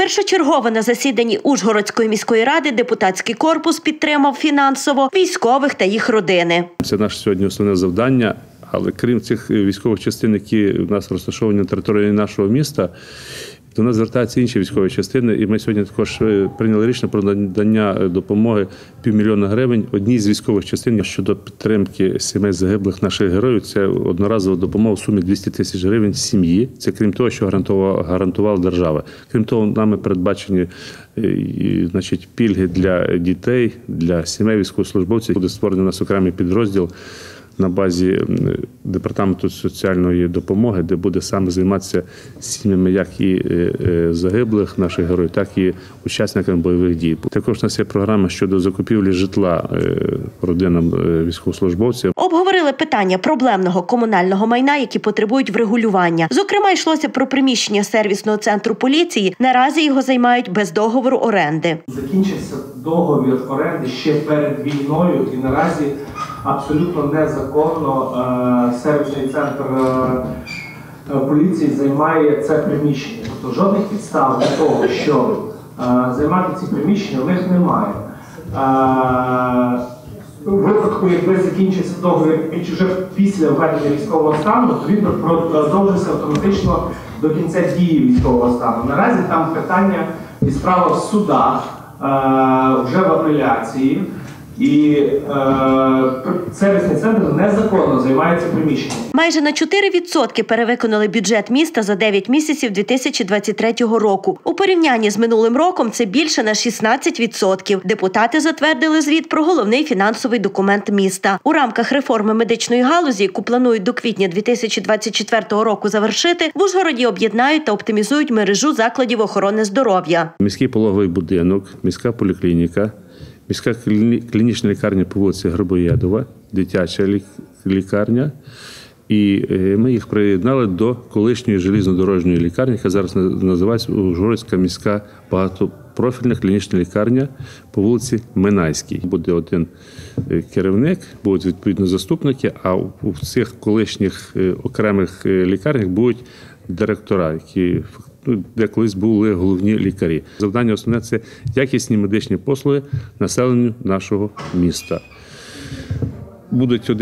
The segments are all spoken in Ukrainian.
Першочергово на засіданні Ужгородської міської ради депутатський корпус підтримав фінансово військових та їх родини. Це наше сьогодні основне завдання, але крім цих військових частин, які у нас розташовані на території нашого міста, до нас звертаються інші військові частини, і ми сьогодні також прийняли рішення про надання допомоги 500 000 гривень одній з військових частин щодо підтримки сімей загиблих наших героїв. Це одноразова допомога в сумі 200 000 гривень сім'ї. Це крім того, що гарантувала держава. Крім того, нами передбачені пільги для дітей, для сімей військовослужбовців. Буде створений у нас окремий підрозділ на базі Департаменту соціальної допомоги, де буде саме займатися сім'ями як і загиблих наших героїв, так і учасниками бойових дій. Також у нас є програма щодо закупівлі житла родинам військовослужбовців. Обговорили питання проблемного комунального майна, які потребують врегулювання. Зокрема, йшлося про приміщення сервісного центру поліції. Наразі його займають без договору оренди. Закінчився договір оренди ще перед війною і наразі абсолютно незаконно сервісний центр поліції займає це приміщення. Тобто жодних підстав для того, щоб займати ці приміщення, в них немає. У випадку, якби закінчився договір вже після введення військового стану, то він продовжився автоматично до кінця дії військового стану. Наразі там питання і справа в судах, вже в апеляції. І сервісний центр незаконно займається приміщенням. Майже на 4% перевиконали бюджет міста за 9 місяців 2023 року. У порівнянні з минулим роком це більше на 16%. Депутати затвердили звіт про головний фінансовий документ міста. У рамках реформи медичної галузі, яку планують до квітня 2024 року завершити, в Ужгороді об'єднають та оптимізують мережу закладів охорони здоров'я. Міський пологовий будинок, міська поліклініка, міська клінічна лікарня по вулиці Грибоєдова, дитяча лікарня. І ми їх приєднали до колишньої железнодорожньої лікарні, яка зараз називається Ужгородська міська багатопрофільна клінічна лікарня по вулиці Минайській. Буде один керівник, будуть відповідно заступники, а у цих колишніх окремих лікарнях будуть директора, де колись були головні лікарі. Завдання основне – це якісні медичні послуги населенню нашого міста. Будуть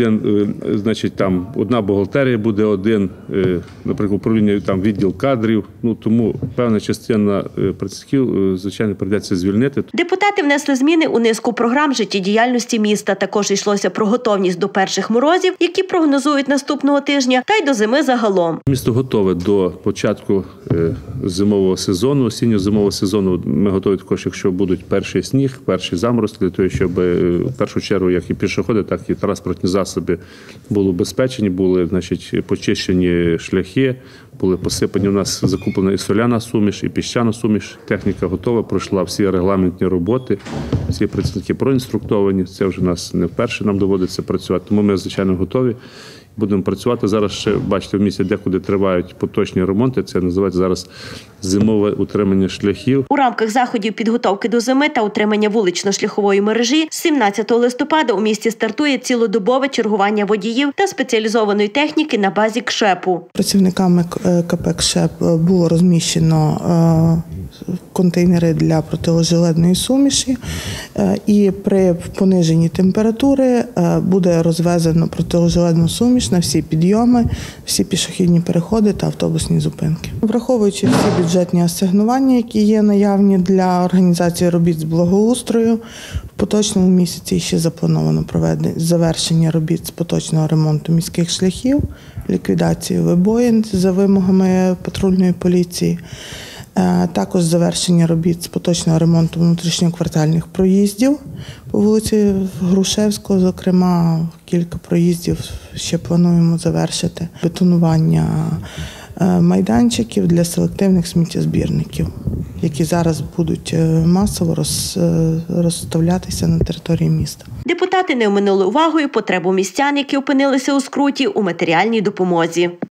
одна бухгалтерія, буде один, наприклад, управління, відділ кадрів. Тому певна частина працівників, звичайно, прийдеться звільнити. Депутати внесли зміни у низку програм життєдіяльності міста. Також йшлося про готовність до перших морозів, які прогнозують наступного тижня, та й до зими загалом. Місто готове до початку зимового сезону, осінньо-зимового сезону. Ми готові також, якщо будуть перший сніг, перші заморозки, для того, щоб в першу чергу як і пішоходи, так і транспортні засоби були убезпечені, були почищені шляхи, були посипані. У нас закуплена і соляна суміш, і піщана суміш. Техніка готова, пройшла всі регламентні роботи, всі працівники проінструктовані. Це вже нас не вперше нам доводиться працювати, тому ми, звичайно, готові. Будемо працювати. Зараз ще, бачите, в місті декуди тривають поточні ремонти. Це називається зараз зимове утримання шляхів. У рамках заходів підготовки до зими та утримання вулично-шляхової мережі з 17 листопада у місті стартує цілодобове чергування водіїв та спеціалізованої техніки на базі КШЕПу. Працівниками КП «КШЕП» було розміщено контейнери для протижеледної суміші, і при пониженні температури буде розвезено протижеледну суміш на всі підйоми, всі пішохідні переходи та автобусні зупинки. Враховуючи всі бюджетні асигнування, які є наявні для організації робіт з благоустрою, в поточному місяці ще заплановано завершення робіт з поточного ремонту міських шляхів, ліквідацію вибоїн за вимогами патрульної поліції, також завершення робіт з поточного ремонту внутрішньоквартальних проїздів по вулиці Грушевського, зокрема, кілька проїздів ще плануємо завершити. Бетонування майданчиків для селективних сміттєзбірників, які зараз будуть масово розставлятися на території міста. Депутати не оминули увагою потребу містян, які опинилися у скруті, у матеріальній допомозі.